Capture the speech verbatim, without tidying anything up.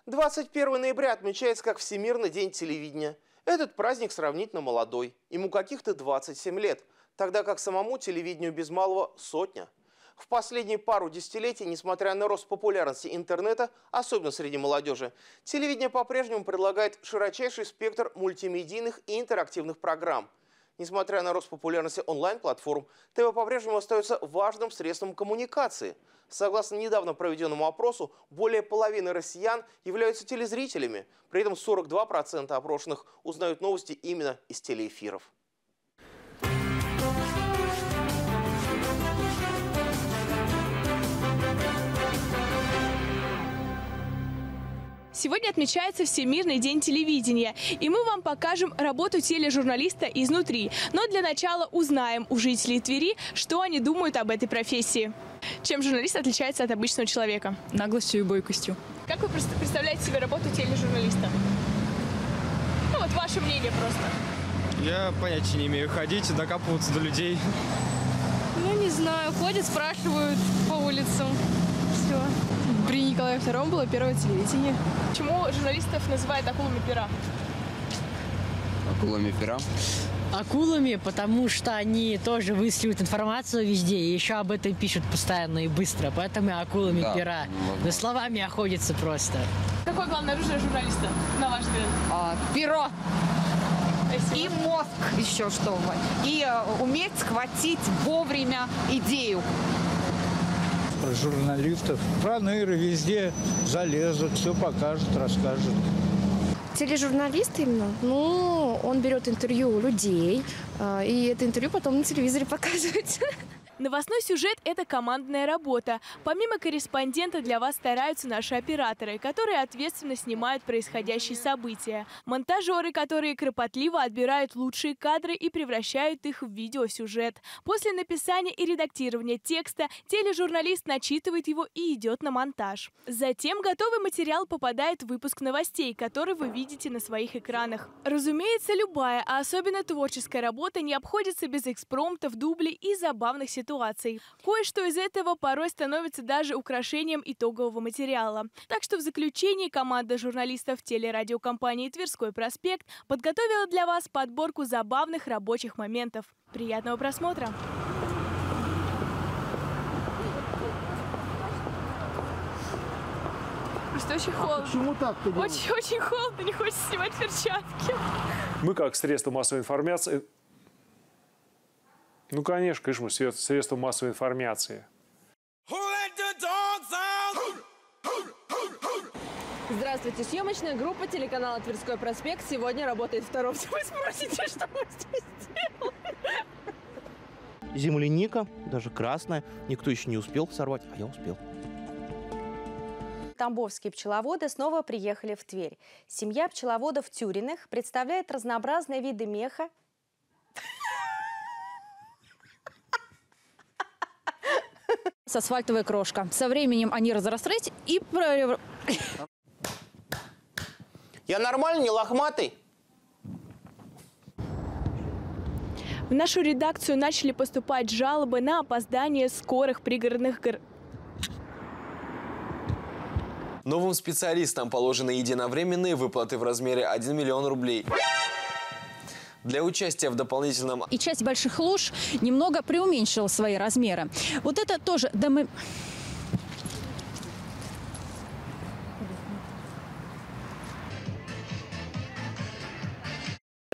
двадцать первого ноября отмечается как Всемирный день телевидения. Этот праздник сравнительно молодой, ему каких-то двадцать семь лет, тогда как самому телевидению без малого сотня. В последние пару десятилетий, несмотря на рост популярности интернета, особенно среди молодежи, телевидение по-прежнему предлагает широчайший спектр мультимедийных и интерактивных программ. Несмотря на рост популярности онлайн-платформ, ТВ по-прежнему остается важным средством коммуникации. Согласно недавно проведенному опросу, более половины россиян являются телезрителями. При этом сорок два процента опрошенных узнают новости именно из телеэфиров. Сегодня отмечается Всемирный день телевидения, и мы вам покажем работу тележурналиста изнутри. Но для начала узнаем у жителей Твери, что они думают об этой профессии. Чем журналист отличается от обычного человека? Наглостью и бойкостью. Как вы представляете себе работу тележурналиста? Ну вот ваше мнение просто. Я понятия не имею. Ходить, докапываться до людей. Ну, не знаю. Ходят, спрашивают по улицам. Все. При Николае втором было первое телевидение. Почему журналистов называют акулами пера? Акулами пера? Акулами, потому что они тоже высвечивают информацию везде, и еще об этом пишут постоянно и быстро, поэтому и акулами да, пера. Да словами охотятся просто. Какое главное оружие журналиста, на ваш взгляд? А, перо. Спасибо. И мозг еще что. И uh, уметь схватить вовремя идею. Про журналистов. Проныры везде залезут, все покажут, расскажут. Тележурналист именно? Ну, он берет интервью у людей, и это интервью потом на телевизоре показывается. Новостной сюжет – это командная работа. Помимо корреспондента для вас стараются наши операторы, которые ответственно снимают происходящие события. Монтажеры, которые кропотливо отбирают лучшие кадры и превращают их в видеосюжет. После написания и редактирования текста тележурналист начитывает его и идет на монтаж. Затем готовый материал попадает в выпуск новостей, который вы видите на своих экранах. Разумеется, любая, а особенно творческая работа не обходится без экспромтов, дублей и забавных ситуаций. Ситуаций. Кое-что из этого порой становится даже украшением итогового материала. Так что в заключении команда журналистов телерадиокомпании «Тверской проспект» подготовила для вас подборку забавных рабочих моментов. Приятного просмотра! Просто очень холодно. А почему так-то? Очень-очень холодно, не хочется снимать перчатки. Мы как средство массовой информации... Ну, конечно, конечно, мы средства массовой информации. Здравствуйте, съемочная группа телеканала «Тверской проспект» сегодня работает втором. Вы спросите, что мы здесь делаем? Земляника, даже красная. Никто еще не успел сорвать, а я успел. Тамбовские пчеловоды снова приехали в Тверь. Семья пчеловодов Тюриных представляет разнообразные виды меха. Асфальтовая крошка. Со временем они разрослись и... Я нормально, не лохматый? В нашу редакцию начали поступать жалобы на опоздание скорых пригородных гор... Новым специалистам положены единовременные выплаты в размере один миллион рублей. Для участия в дополнительном... И часть больших луж немного преуменьшила свои размеры. Вот это тоже... Да мы...